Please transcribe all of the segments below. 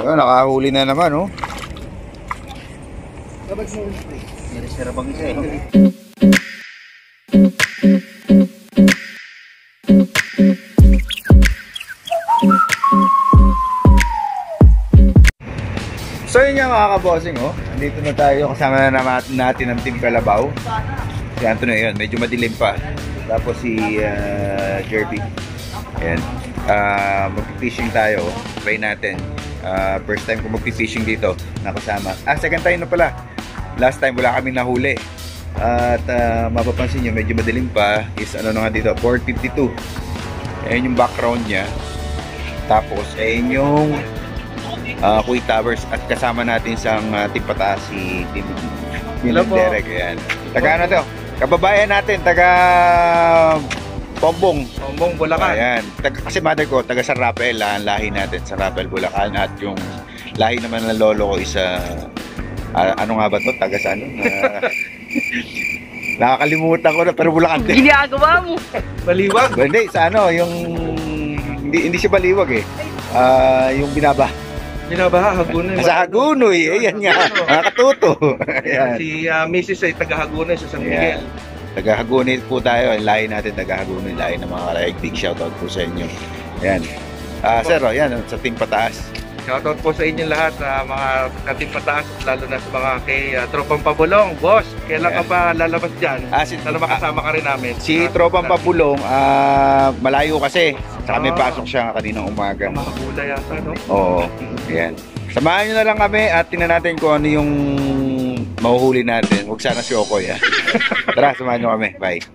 Ayun, nakahuli na naman, oh. Sira bang isa eh. So yun nga mga kabossing, oh. Andito na tayo, kasama na natin ang Team Kalabaw. Si Anthony, yun, medyo madilim pa. Tapos si Jerby. Ayan. Mag-fishing tayo. Try natin. First time ko mag-fishing dito. Nakasama. Second time na pala. Last time wala kaming nahuli. At mapapansin nyo, medyo madilim pa. Is ano na nga dito, 4:52. Ayan yung background niya. Tapos, ayan yung Kuy Towers. At kasama natin sa Team Pataas si Team Derek. Ayan. Taga ano to? Kababayan natin, taga Pombong, Bulacan. Ayan. Kasi mother ko, taga San Rafael, lahi natin, San Rafael, Bulacan. At yung lahi naman ng lolo ko is, ano nga ba to? Taga sa ano? Nakakalimutan ko na, pero Bulacan din. Ginagawa mo. Baliwag? Hindi, sa ano, yung, hindi siya baliwag eh. Yung Binabaha, Hagunoy. Sa Hagunoy, ayan nga. Nakakatuto. Ayan. Si Mrs. ay taga-Hagunoy sa San Miguel. Taga-Hagunoy po tayo. Lahi natin taga-Hagunoy. Lahi ng mga kalaig. Big shoutout po sa inyo. Ayan. Sir, yan sa Team Pataas. Shoutout po sa inyo lahat sa mga ka-Team Pataas, lalo na sa mga kay Tropang Pabulong. Boss, kailan ka pa lalabas dyan? Sana makasama ka rin namin. Si Tropang Pabulong, malayo kasi. Sa kami pasok siya kaninang umaga. Makakula yata, no? Oo. Ayan. Samahan nyo na lang kami at tingnan natin kung ano yung mahuhuli natin. Huwag sana si Okoy, ha? Tara, samahan nyo kami. Bye.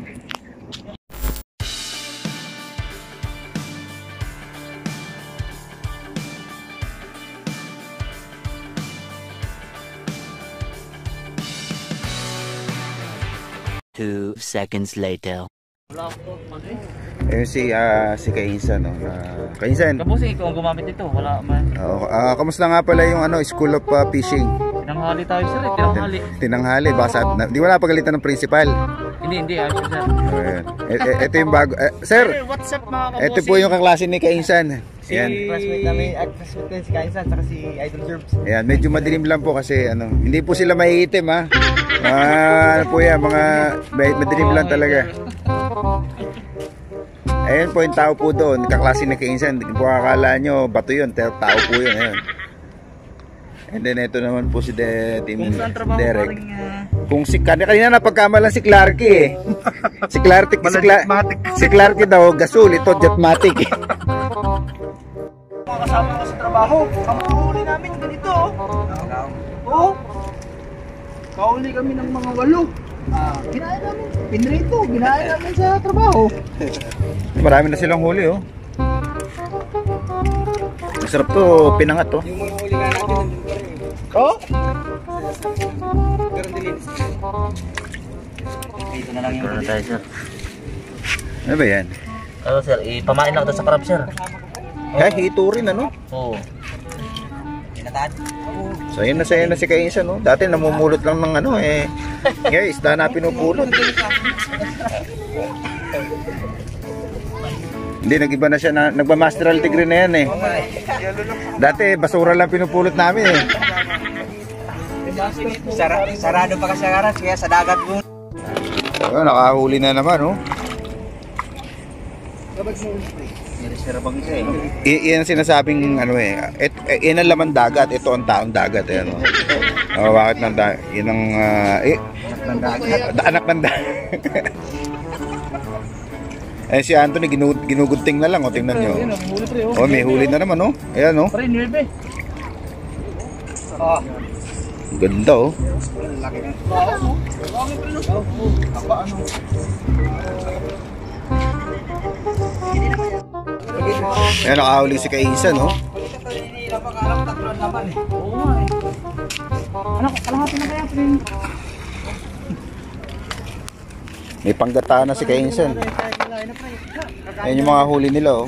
Two seconds later. Ayun si Kainsan, no? Kainsan. Kabusin, ikaw ang gumamit ito. Wala man. Kamusta nga pala yung School of Fishing? Tinanghali tayo sir, tinanghali. Tinanghali, baka di wala pagalitan ng principal. Hindi, ayos sir. Ito yung bago. Sir, What's up mga kabusin? ito po yung kaklase ni Kainsan. Si classmate namin, classmate si Kainsan, saka si Idol Gerbs. Ayan, medyo madilim lang po kasi hindi po sila maiitim, ha. Ano po yan, mga madilim lang talaga. Ayan po yung tao po doon, kaklase ni Kainsan. Hindi po akala nyo, bato yun, tao po yun. Ayan. And then ito naman po si Team Derek. Kung si kanina na pagkamalan si Clarky eh. Si Clarky daw gasol, ito Jetmatic eh. Mga kasama ko sa trabaho, ang mahuli namin ganito. Oo. Kahuli kami ng mga 8. Ginaya namin, pinrito, ginaya namin sa trabaho. Marami na silang huli, oh. Masarap to, pinangat to. Yung mga huli nga natin nandun pa rin. Oh? Pero dilinis. Dito na lang yung huli. Tayo sir. Ano ba yan? Ano sir, ipamain lang ito sa crab sir. Hito rin, ano? Oo. Sayo na si Kainsan, no? Dati namumulot lang ng ano eh. Ngayon, isda na pinupulot. Hindi, nag-iba na siya na, nagmamasteral degree na yan eh. Dati, basura lang pinupulot namin eh. Sarado pa kasi ang aras, kaya sa dagat mo. So, nakahuli na naman, no? Sira bang isa eh. Iyan ang sinasabing ano eh. Iyan ang laman dagat, ito ang taong dagat eh, no? Bakit ng dagat? Yan ang anak ng dagat. Si Anthony ginugunting na lang, tingnan niyo. May huli na naman, no? Ayan, no? Pre, 9. Ganda, oh. Ayan, nakahuli si Kainsan, no? Kalahati na kaya, friend. May panggata na si Kainsan. Ayan yung mga huli nila, oh.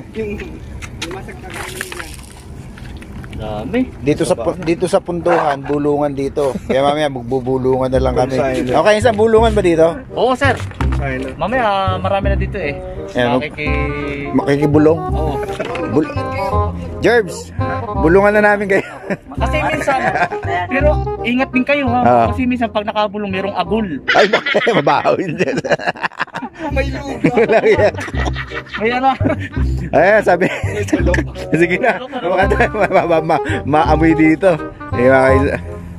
Dami. Dito sa punduhan, bulungan dito. Kaya mamaya magbubulungan na lang kami. Okay, Kainsan, bulungan ba dito? Oo sir. Mamaya marami na dito eh. Ayan, Makikibulong. makikibulong. Oo. Jerbs, bulungan na namin kayo. Kasi minsan, pero ingat din kayo ha. Kasi minsan pag nakabulong merong agul. Ay, mabaho yun dyan. May lupa. May ano. Ayan, sabi. Sige na. Maamoy dito. Ayan,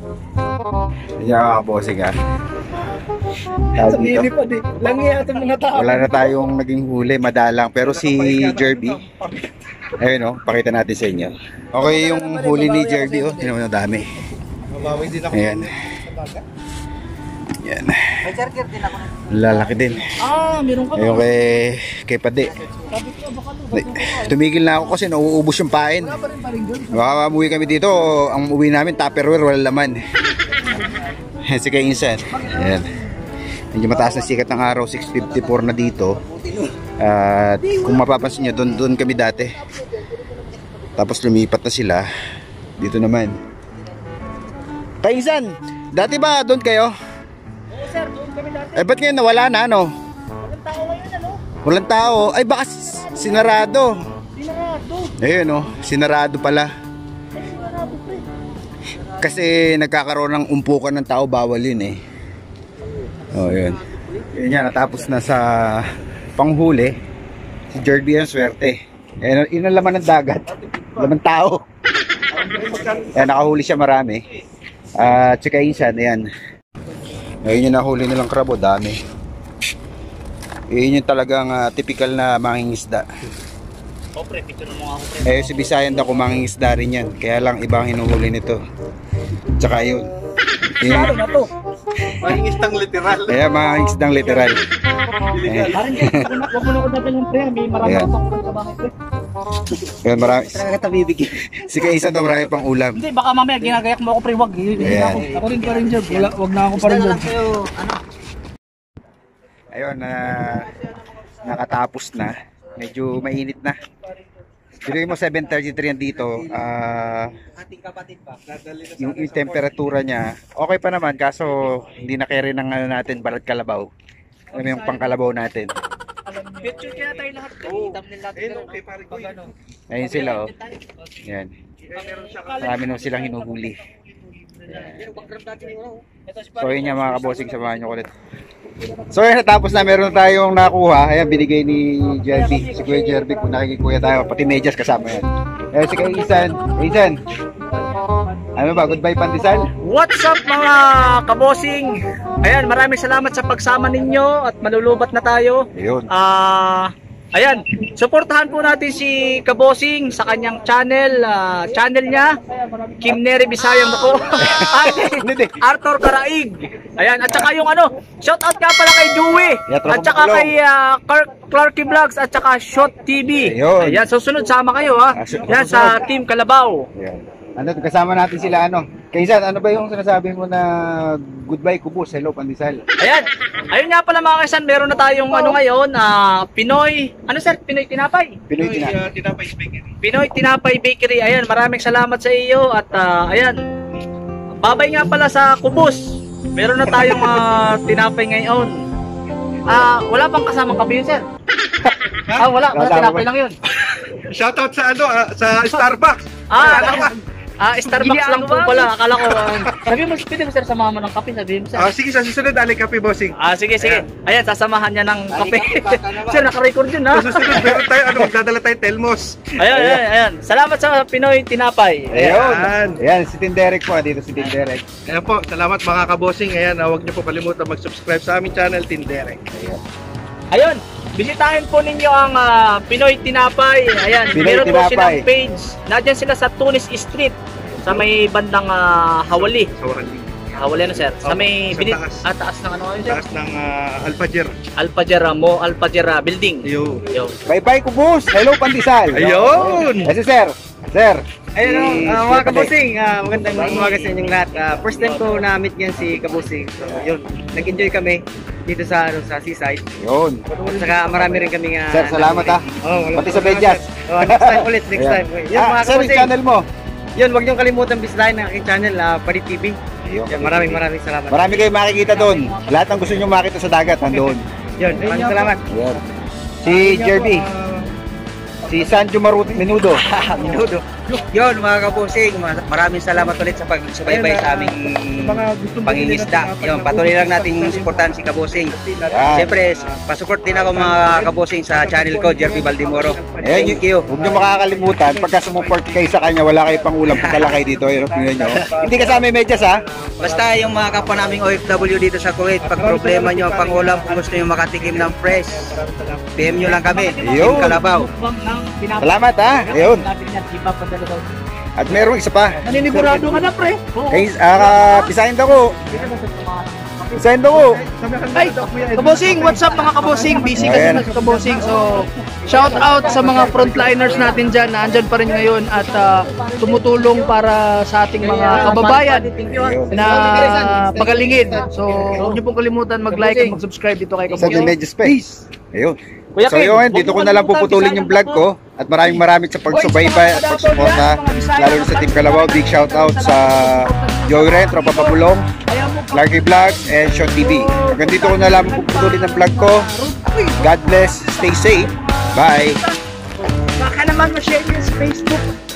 mga bossing ha. Sabihin pa di. Langi atong mga tao. Wala na tayong naging huli, madalang. Pero si Jerby, ayun pakita natin sa inyo. Okay yung huli ni Jerby, tinan mo na dami. Ayan. Ayan. May charger din ako. Lalaki din. Meron ka. Ayun kay Pade. Tumigil na ako kasi nauubos yung pain. Baka umuwi kami dito, ang uwi namin Tupperware, wala laman. Si kay Insan. Ayan. Medyo mataas na sikat ng araw, 6:54 na dito. At kung mapapansin nyo, doon kami dati. Tapos lumipat na sila. Dito naman. Kay Insan, dati ba doon kayo? Oo sir, doon kami dati. Eh ba't ngayon nawala na ano? Walang tao ngayon ano? Walang tao. Ay baka sinarado. Sinarado. Ayun sinarado pala. Ay sinarado pre. Kasi nagkakaroon ng umpukan ng tao, bawal yun yun. Yun yan, natapos na sa panghuli. Si Jerby ang swerte. Yun ang laman ng dagat. Laman tao. Nakahuli siya marami. At saka Insan, ayan. Ayun yung nahuli nilang krabo, dami. Yun yung talagang typical na mangingisda. Pre, picture mo ako pre. Si Bisayan daw kung mangingisda rin yan. Kaya lang ibang hinuhuli nito. Tsaka yun. Ano na to? Mangingisdang literal. Mangingisdang literal. Parang wag mo na ko dadalhin pre. May marami Ayan. pang ulam sa bahay pre. Ayan, marami. Talaga kita bibigyan. Si Kaisa daw marami pang ulam. Hindi, baka mamaya ginagayak mo ako pre. Wag. Ayan. Ako rin pa rin dyan. Wag na ako pa rin dyan. Ayun, nakatapos na. Medyo mainit na. Bilhin mo 7:33 yan dito. Ating kapatid pa. Yung temperatura niya, okay pa naman. Kaso hindi na carry ng natin, balat kalabaw. Ano yung pangkalabaw natin. Picture kaya tayo lahat. Thumbnail natin. Ayun sila Yan. Marami na silang hinuhuli. So yun yung mga kabosing, samahan nyo ulit. So yun, natapos na, meron tayong nakuha. Ayan, binigay ni Jerby. Si Kuya Jerby, kung nakikikuya tayo, pati medyas kasama yan. Si kay Isan. Ano ba, goodbye Pandesal? What's up mga kabosing? Ayan, maraming salamat sa pagsama ninyo at malulubat na tayo. Ayun. Ayan, suportahan po natin si Kabosing sa kanyang channel, channel niya, Kim Neri Bisayang ako. Arthur Karaig. Ayan, at saka yung shout out nga pala kay Dewey, at saka kay Clarky Vlogs, at saka Shot TV. Ayun. Ayan, susunod sama kayo Ayan, sa Team Kalabaw. Ayan. Kasama natin sila Kaysan, ano ba yung sinasabi mo na goodbye kubos, hello Pandesal? Ayan, ayun nga pala mga kaisan, meron na tayong ngayon, Pinoy, Pinoy Tinapay? Tinapay Bakery. Pinoy Tinapay Bakery. Ayan, maraming salamat sa iyo at ayan. Babay nga pala sa kubos. Meron na tayong tinapay ngayon. Wala pang kasamang kape yun, sir. Wala tinapay lang yun. Shoutout sa sa Starbucks. Starbucks lang po pala. Akala ko, sabihin mo, pwede mo sir samahan mo ng kape, sabihin mo sir. Sige, sa susunod, alay kape, bossing. Sige. Ayan, sasamahan niya ng kape. Sir, naka-record yun Sa susunod, meron tayo, magdadala tayo Telmos. Ayan. Salamat sa Pinoy Tinapay. Ayan, si Tinderek po, dito si Tinderek. Ayan po, salamat mga kabosing. Ayan, huwag niyo po kalimutan mag-subscribe sa aming channel, Tinderek. Ayun, bisitahin po ninyo ang Pinoy Tinapay. Ayan, Pinoy meron po Tinapay. silang page. Nandiyan sila sa Tunis Street, sa may bandang Hawali. Sa Warali. Hawali sir. Sa may sa taas. taas ng sir? Taas ng Alpajer. Alpajera building. Yo. Bye-bye kubos, hello Pandesal. Ayun! Sir. Ayun mga kabusing, magandang umaga sa inyong lahat. First time ko na-meet yan si Kabusing. So, yun, nag-enjoy kami dito sa seaside. Yun. At saka marami rin kami Sir, salamat Pati sa medyas. Next time ulit, next time. Yun mga Sir, yung kabusing. channel mo. Yun, huwag niyong kalimutan bisitahin ang aking channel, Pari TV. Yan, maraming salamat. Marami kayong makikita doon. Lahat ng gusto nyo makita sa dagat, nandoon. Yun, maraming salamat. Ayan. Si Jerby. Si Sanjo Menudo. Minudo. Yun mga kabusing, maraming salamat ulit sa pagsubaybay sa aming pangingisda. Yun, patuloy lang natin suportahan si Kabusing. Yan. Siyempre, pasupport din ako mga kabusing sa channel ko, Jerby Baldimoro. Ayan, Thank you. Huwag niyo makakalimutan, pagka sumuport kayo sa kanya, wala kayo pang ulam, pagkala kayo dito. Yun, tingnan nyo. Hindi kasama yung medyas, ha? Basta yung mga kapwa naming OFW dito sa Kuwait, pag problema nyo ang pangulam, kung gusto nyo makatikim ng fresh, PM nyo lang kami, Yun. Team Kalabaw. Salamat, ha? Ayun. At merong isa pa. Naninigurado ka na, pre. Kay, pisahin daw ko. Pisahin daw ko. Ay, kabosing, what's up mga kabosing? Busy kasi Ayan. na kabosing. So, shout out sa mga frontliners natin dyan na andyan pa rin ngayon at tumutulong para sa ating mga kababayan na pagalingin. So, huwag niyo pong kalimutan mag-like at mag-subscribe dito kay Sa kabosing. Medyo Space. Ayun. So yun, dito ko na lang puputulin yung vlog ko. At maraming sa pagsubaybay at pagsuporta. Lalo na sa Team Kalabaw. Big shout out sa Joey Ren, Tropa Pabulong, Larky Vlogs, and Sean TV. Hanggang dito ko na lang puputulin ang vlog ko. God bless. Stay safe. Bye. Baka naman ma-share yun sa Facebook.